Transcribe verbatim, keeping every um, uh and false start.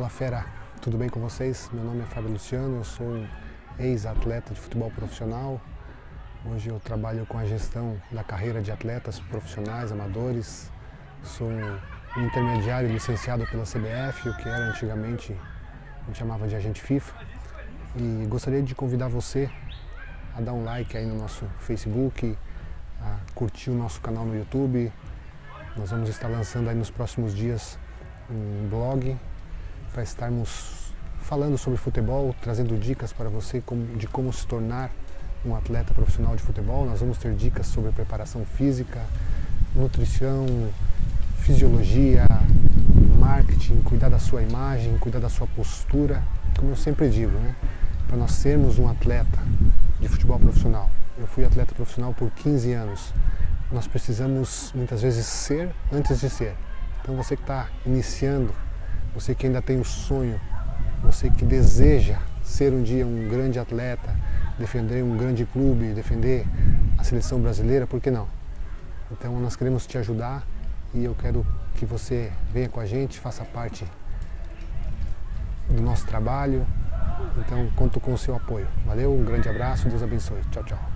Fala fera, tudo bem com vocês? Meu nome é Fábio Luciano, eu sou um ex-atleta de futebol profissional. Hoje eu trabalho com a gestão da carreira de atletas profissionais, amadores. Sou um intermediário licenciado pela C B F, o que era antigamente, a gente chamava de agente FIFA. E gostaria de convidar você a dar um like aí no nosso Facebook, a curtir o nosso canal no YouTube. Nós vamos estar lançando aí nos próximos dias um blog para estarmos falando sobre futebol, trazendo dicas para você de como se tornar um atleta profissional de futebol. Nós vamos ter dicas sobre preparação física, nutrição, fisiologia, marketing, cuidar da sua imagem, cuidar da sua postura, como eu sempre digo, né? Para nós sermos um atleta de futebol profissional. Eu fui atleta profissional por quinze anos. Nós precisamos muitas vezes ser antes de ser. Então você que está iniciando, você que ainda tem o sonho, você que deseja ser um dia um grande atleta, defender um grande clube, defender a seleção brasileira, por que não? Então nós queremos te ajudar e eu quero que você venha com a gente, faça parte do nosso trabalho. Então conto com o seu apoio. Valeu, um grande abraço, Deus abençoe. Tchau, tchau.